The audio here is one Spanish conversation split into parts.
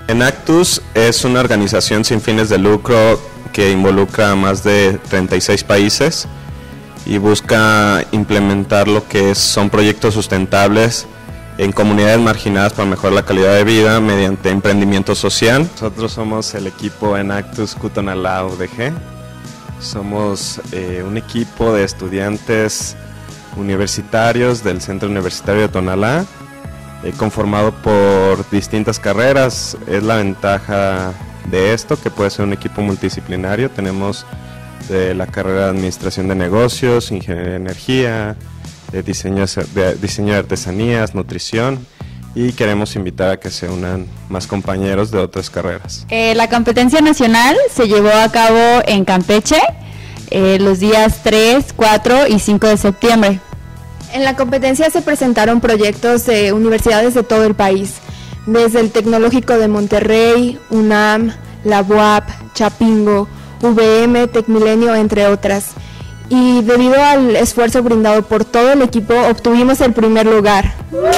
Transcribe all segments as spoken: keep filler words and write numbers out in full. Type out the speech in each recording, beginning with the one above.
Enactus es una organización sin fines de lucro que involucra a más de treinta y seis países y busca implementar lo que es, son proyectos sustentables en comunidades marginadas para mejorar la calidad de vida mediante emprendimiento social. Nosotros somos el equipo Enactus Cutonalá U D G. Somos eh, un equipo de estudiantes universitarios del Centro Universitario de Tonalá, eh, conformado por distintas carreras. Es la ventaja de esto, que puede ser un equipo multidisciplinario. Tenemos de la carrera de Administración de Negocios, Ingeniería de Energía, de diseño de, diseño de artesanías, nutrición, y queremos invitar a que se unan más compañeros de otras carreras. Eh, la competencia nacional se llevó a cabo en Campeche eh, los días tres, cuatro y cinco de septiembre. En la competencia se presentaron proyectos de universidades de todo el país, desde el Tecnológico de Monterrey, UNAM, la U A P, Chapingo, U V M, Tecmilenio, entre otras. Y debido al esfuerzo brindado por todo el equipo, obtuvimos el primer lugar.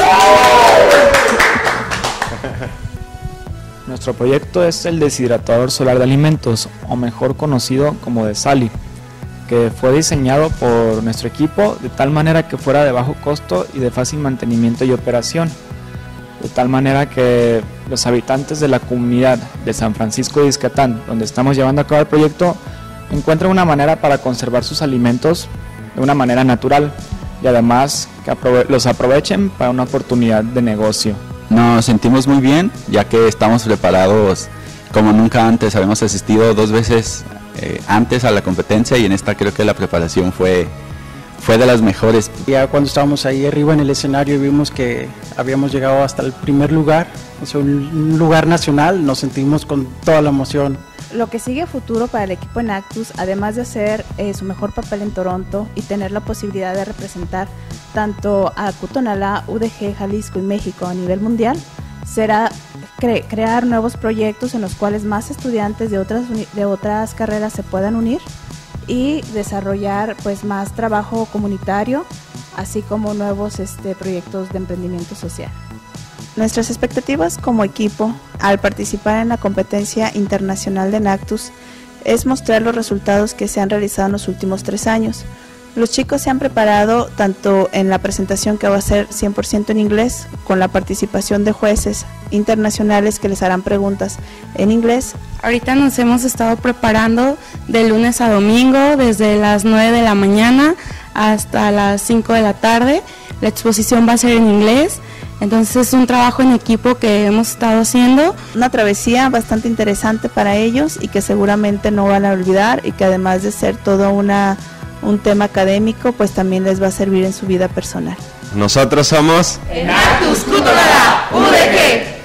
Nuestro proyecto es el deshidratador solar de alimentos, o mejor conocido como Desali, que fue diseñado por nuestro equipo de tal manera que fuera de bajo costo y de fácil mantenimiento y operación, de tal manera que los habitantes de la comunidad de San Francisco de Ixcatán, donde estamos llevando a cabo el proyecto, encuentran una manera para conservar sus alimentos de una manera natural y además que aprove- los aprovechen para una oportunidad de negocio. Nos sentimos muy bien, ya que estamos preparados como nunca antes. Habíamos asistido dos veces eh, antes a la competencia y en esta creo que la preparación fue, fue de las mejores. Ya cuando estábamos ahí arriba en el escenario y vimos que habíamos llegado hasta el primer lugar, o sea, un lugar nacional, nos sentimos con toda la emoción. Lo que sigue a futuro para el equipo Enactus, además de hacer eh, su mejor papel en Toronto y tener la posibilidad de representar tanto a Cutonalá, U D G, Jalisco y México a nivel mundial, será cre- crear nuevos proyectos en los cuales más estudiantes de otras, de otras carreras se puedan unir y desarrollar pues más trabajo comunitario, así como nuevos este, proyectos de emprendimiento social. Nuestras expectativas como equipo al participar en la competencia internacional de Enactus es mostrar los resultados que se han realizado en los últimos tres años. Los chicos se han preparado tanto en la presentación, que va a ser cien por ciento en inglés, con la participación de jueces internacionales que les harán preguntas en inglés. Ahorita nos hemos estado preparando de lunes a domingo, desde las nueve de la mañana hasta las cinco de la tarde. La exposición va a ser en inglés. Entonces es un trabajo en equipo que hemos estado haciendo. Una travesía bastante interesante para ellos y que seguramente no van a olvidar, y que además de ser todo una, un tema académico, pues también les va a servir en su vida personal. Nosotros somos Enactus Cutonalá U D G.